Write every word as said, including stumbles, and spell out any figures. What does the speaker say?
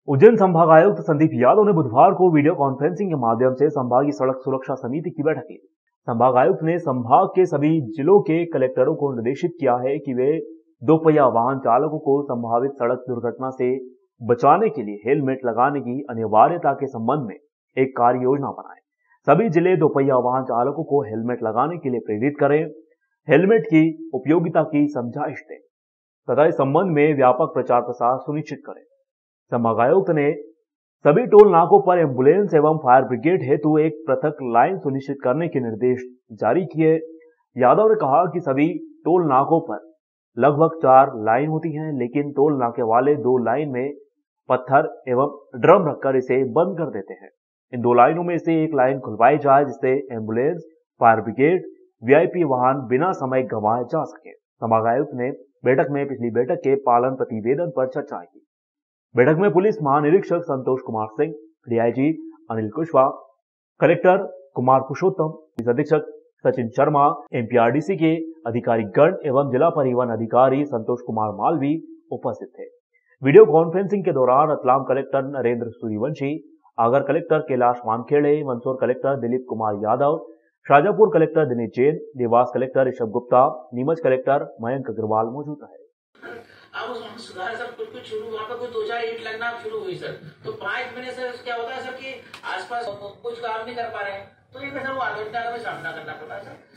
उज्जैन संभागायुक्त संदीप यादव ने बुधवार को वीडियो कॉन्फ्रेंसिंग के माध्यम से संभागीय सड़क सुरक्षा समिति की बैठक ली। संभागायुक्त ने संभाग के सभी जिलों के कलेक्टरों को निर्देशित किया है कि वे दोपहिया वाहन चालकों को संभावित सड़क दुर्घटना से बचाने के लिए हेलमेट लगाने की अनिवार्यता के संबंध में एक कार्य योजना बनाएं। सभी जिले दोपहिया वाहन चालकों को हेलमेट लगाने के लिए प्रेरित करें, हेलमेट की उपयोगिता की समझाइश दें तथा इस संबंध में व्यापक प्रचार प्रसार सुनिश्चित करें। संभागायुक्त ने सभी टोल नाकों पर एम्बुलेंस एवं फायर ब्रिगेड हेतु एक पृथक लाइन सुनिश्चित करने के निर्देश जारी किए। यादव ने कहा कि सभी टोल नाकों पर लगभग चार लाइन होती हैं, लेकिन टोल नाके वाले दो लाइन में पत्थर एवं ड्रम रखकर इसे बंद कर देते हैं। इन दो लाइनों में से एक लाइन खुलवाई जाए जिससे एम्बुलेंस, फायर ब्रिगेड, वीआईपी वाहन बिना समय गंवाए जा सके। संभागायुक्त ने बैठक में पिछली बैठक के पालन प्रतिवेदन पर चर्चा की। बैठक में पुलिस महानिरीक्षक Santosh Kumar Singh, DIG Anil Kushwaha, collector Kumar Purushottam, police अधीक्षक सचिन शर्मा, एमपीआरडीसी के अधिकारी गण एवं जिला परिवहन अधिकारी संतोष कुमार मालवी उपस्थित थे। वीडियो कॉन्फ्रेंसिंग के दौरान Ratlam collector Narendra Suryavanshi, Agar collector Kailash Mankhede, Mandsaur collector Dilip Kumar Yadav, Shajapur collector Dinesh Jain, Dewas collector Rishabh Gupta, Neemuch collector Mayank Agrawal मौजूद रहे। अब उसमें सुधार सर कुछ कुछ शुरू वहाँ पे कोई दो चार ईंट लगना शुरू हुई सर, तो पांच महीने से क्या होता है सर कि आसपास कुछ काम नहीं कर पा रहे हैं, तो ये सर वो आगे में सामना करना पड़ा सर।